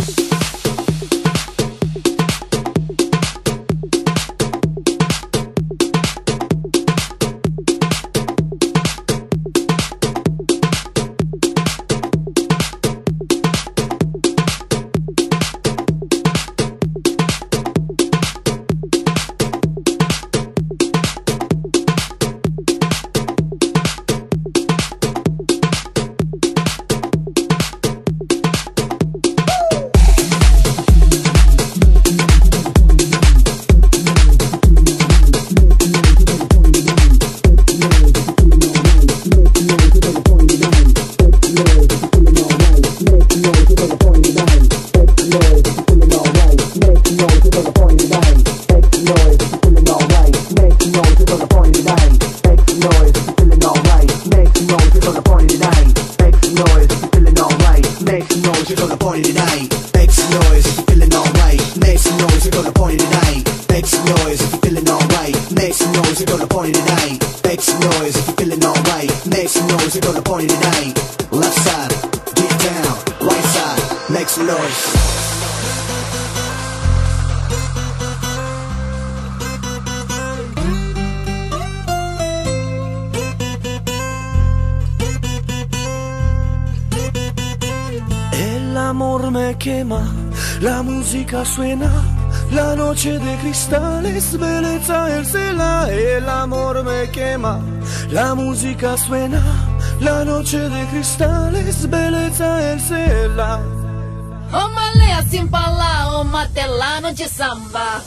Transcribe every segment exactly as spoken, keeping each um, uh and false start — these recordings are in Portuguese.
La música suena, la noche de cristales, belleza el cela, el amor me quema. La música suena, la noche de cristales, belleza el cela. Uma lé assim pra lá, uma telano de samba.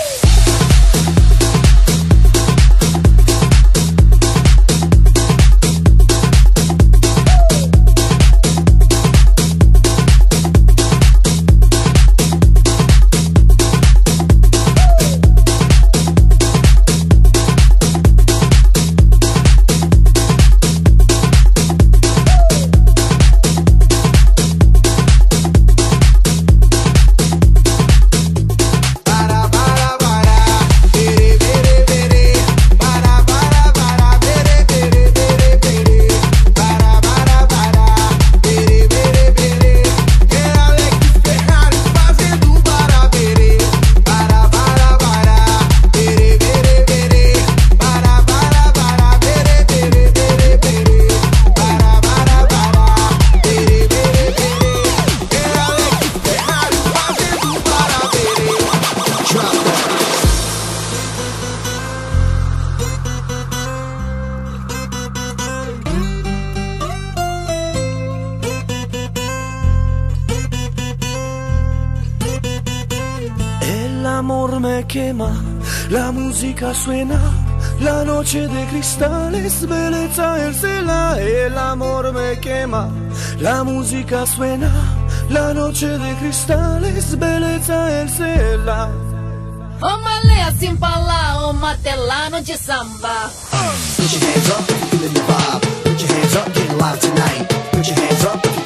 La música suena, la noche de cristales, belleza el cela, el amor me quema. La música suena, la noche de cristales, belleza el cela. Uma lé assim pra lá, uma telano de samba. Put your hands up if you're feeling the vibe. Put your hands up, get live tonight. Put your hands up if